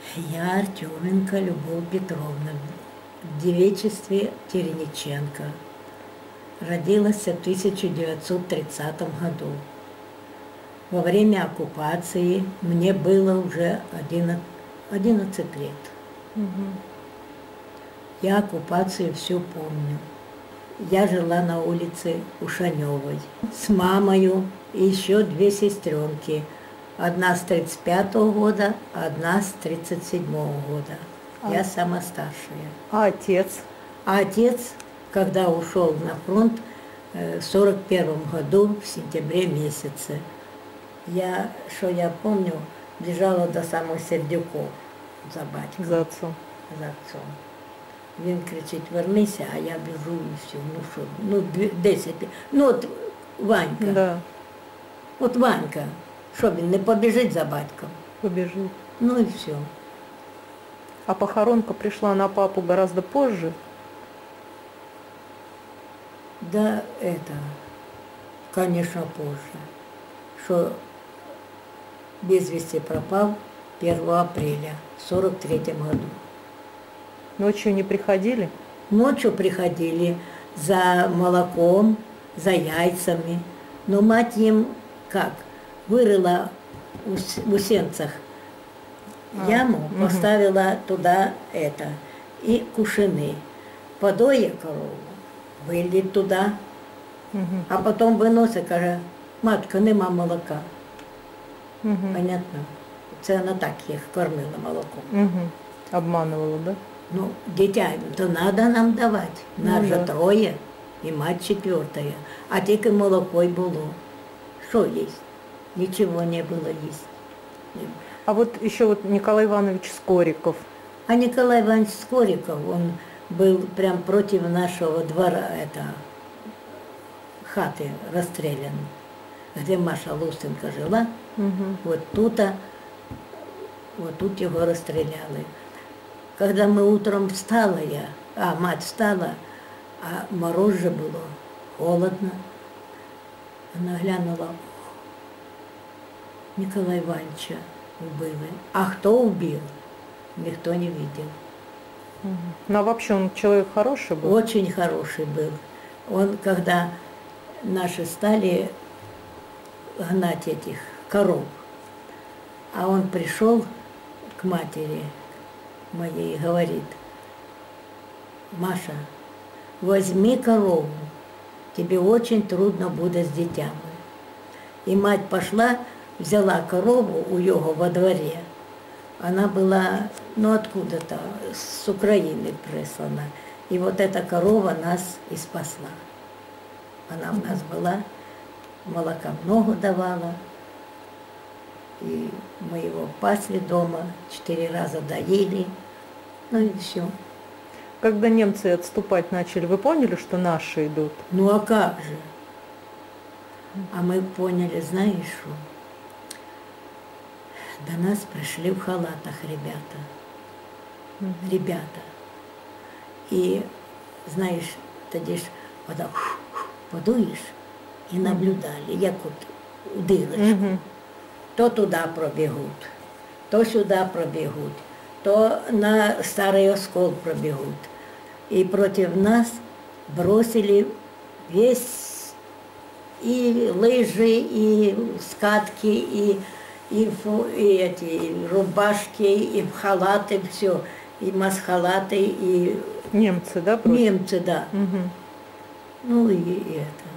Я Артеменко Любовь Петровна, в девичестве Терениченко. Родилась в 1930 году. Во время оккупации мне было уже 11 лет. Я оккупацию всю помню. Я жила на улице Ушаневой с мамою и еще две сестренки. Одна с 35-го года, одна с 37-го года. Я самая старшая. А отец? А отец, когда ушел на фронт в 41 году, в сентябре месяце, я помню, бежала до самых Сердюков за батьком. За отцом. За отцом. Він кричить: вернися, а я біжу і все. Ну що, 10. Ну от Ванька. Да. От Ванька. Що він, не побіжить за батьком? Побежит. Ну і все. А похоронка пришла на папу гораздо позже? Да, это, конечно, позже. Что без вести пропал 1 апреля в 43 году. Ночью не приходили? Ночью приходили за молоком, за яйцами. Но мать им как? Вырыла в Усенцах яму, поставила туда это, и кушины. Подоя корову, вылить туда, а потом виносить, каже: матка, нема молока. Понятно? Це вона так їх кормила молоком. Обманывала, да? Ну, дитя, то надо нам давати. Нас же да. 3, і мать 4. А тільки молоко й було. Що їсть? Ничего не было есть. А вот еще вот Николай Иванович Скориков. А Николай Иванович Скориков, он был прям против нашего двора, хаты расстрелян, где Маша Лустенко жила. Вот тут его расстреляли. Когда мы утром встала мать встала, а мороз же было, холодно. Она глянула: Николая Ивановича убили. А кто убил, никто не видел. Ну а вообще он человек хороший был? Очень хороший был. Он, когда наши стали гнать этих коров, а он пришел к матери моей и говорит: Маша, возьми корову, тебе очень трудно будет с детьми. И мать пошла, взяла корову у его во дворе. Она была, откуда-то, с Украины прислана. И вот эта корова нас и спасла. Она у нас была, молока много давала. И мы его пасли дома, 4 раза доели. Ну и все. Когда немцы отступать начали, вы поняли, что наши идут? Ну а как же? А мы поняли, знаешь что? До нас пришли в халатах ребята. И, знаешь, тоді ж подуешь и наблюдали, як от у дырочку. То туда пробегут, то сюда пробегут, то на Старый Оскол пробегут. И против нас бросили весь и лыжи, и скатки, и эти рубашки, и халаты, все, и масхалаты, и... Немцы, да? Против? Немцы, да. Ну и это,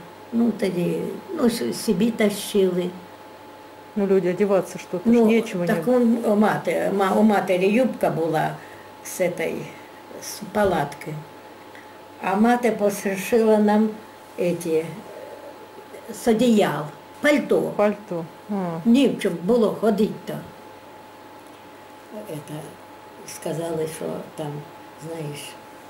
себе тащили. Ну люди одеваться что-то, нечего. Так у матери юбка была с палаткой, а мать пошила нам с одеял, пальто. Пальто. Ні в чому було ходити-то. Сказали, що там, знаєш,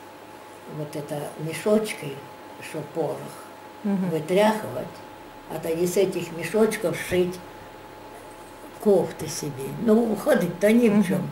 мішочки, що порох, витряхувати, а тоді з цих мішочків шити кофти собі. Ну, ходить-то ні в чому.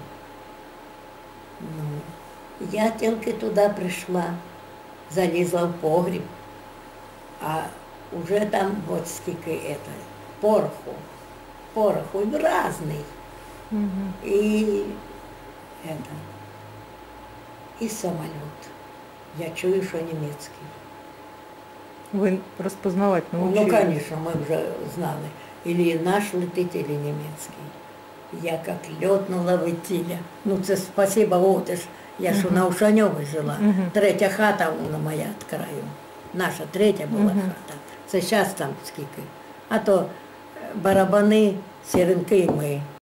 Я тільки туди прийшла, залізла в погріб, а вже там от скільки пороху разний. І это. І самоліт. Я чую, що німецький. Ви розпознавати Ну, научились? звісно, ми вже знали. Ілі наш летить, ілі німецький. Я як льотнула летіля. Ну, це спасибо, от ж, я ж на Ушаньовій жила. Третя хата вона моя від краю. Наша третя була хата. Це зараз там скільки. А то барабани, сіренки ми.